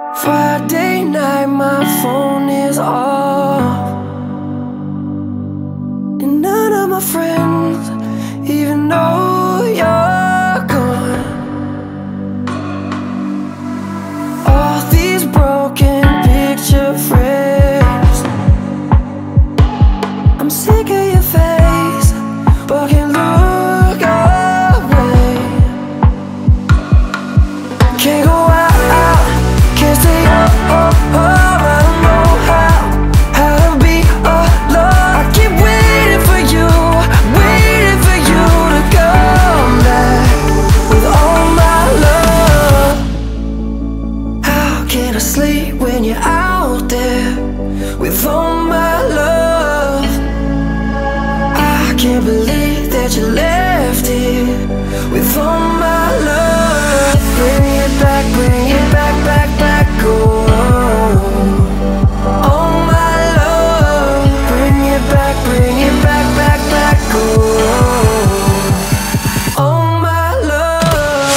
Friday night, my phone is off, and none of my friends even know you're gone. All these broken picture frames, I'm sick of your face, but can't look away. Can't go out, can't stay up, I don't know how to be alone. I keep waiting for you to come back with all my love. How can I sleep when you're out there with all my love? I can't believe that you left here with all my love. Bring it back, back, oh. All my love, bring it back, oh. All my love.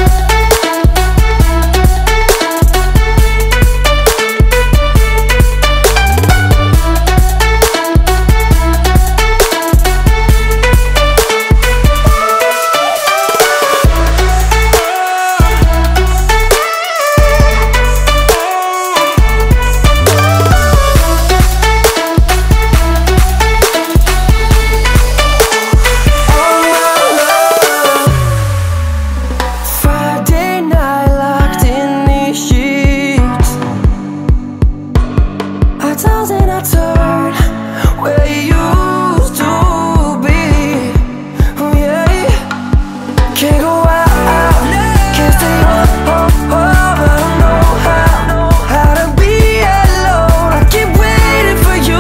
And I turn where you used to be. Oh yeah, can't go out, can't stay home, I don't know how to be alone. I keep waiting for you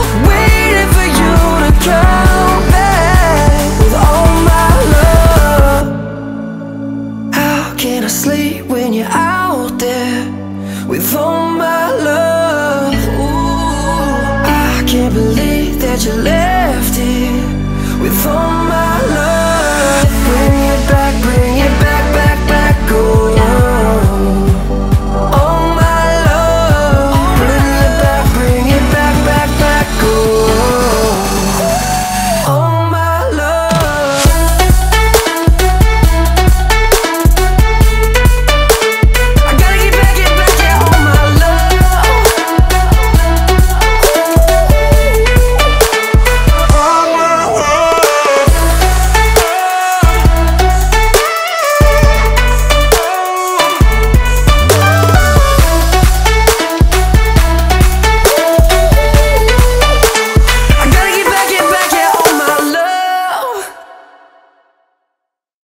to come back with all my love. How can I sleep when you're out there with all my love? Can't believe that you left here with all my